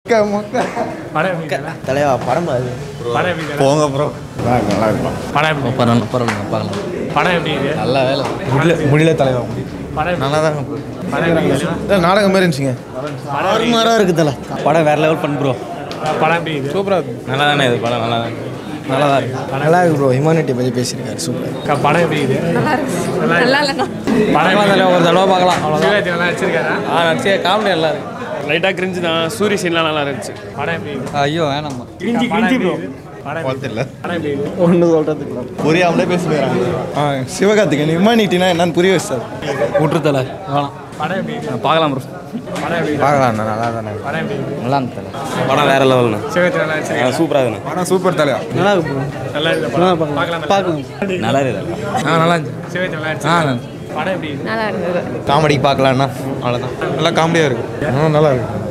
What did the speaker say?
தலைவா படம் அது போங்க ப்ரோ. படம் எப்படி இது? நல்ல வேலை முடியல தலைவா. நல்லா தான் நாடகம் மாதிரி இருந்துச்சுங்க. இருக்கு தலை. படம் வேற லெவல் பண்ணு ப்ரோ. படம் எப்படி இது? சூப்பராக இருக்கு. நல்லா தானே இது படம் நல்லா தான் இருக்கு. நல்லா இருக்கு ப்ரோ. ஹியூமனிட்டி பற்றி பேசியிருக்காரு. சூப்பர். படம் எப்படி இது? நல்லா இல்லைண்ணா. படம் ஒரு தடவை பார்க்கலாம். சிவாஜி நல்லா நடிச்சிருக்காரா? நடிச்சே காமெடி நல்லா இருக்கு. லைட்டாக கிரிஞ்சு தான். சூரிய சீன்லாம் நல்லா இருந்துச்சு. படம் எப்படி? ஐயோ வேணாம்மா. Cringe bro. படம் எப்படி? ஒன்று சொல்கிறதுக்கு புரியாமலே பேசுகிறாங்க. சிவகார்த்திகேயன் ஹியூமனிட்டினா என்னன்னு புரிய வச்சார். விட்டுருத்தல வேணாம். படம் எப்படி? பார்க்கலாம் ப்ரோ. படம் எப்படி? பார்க்கலாம்ண்ணா. நல்லா தானே. படம் எப்படி? நல்லா இருந்தது. படம் வேற லெவல்ண்ணா. சிவாஜி நல்லா நடிச்சிருக்காரா? சூப்பராக இருக்குண்ணா. படம் சூப்பர் தலைவா. நல்லா இருக்கு ப்ரோ. நல்லா இருக்கு படம். பார்க்கலாம். நல்லா இருக்கு. நல்லா இருந்துச்சு. சிவாஜி நல்லா நடிச்சிருக்காரா? படம் எப்படி? நல்லா இருந்தது. காமெடி பார்க்கலாம்ண்ணா. அவ்வளோதான். நல்லா காமெடியாக இருக்கு. நல்லா இருக்கு.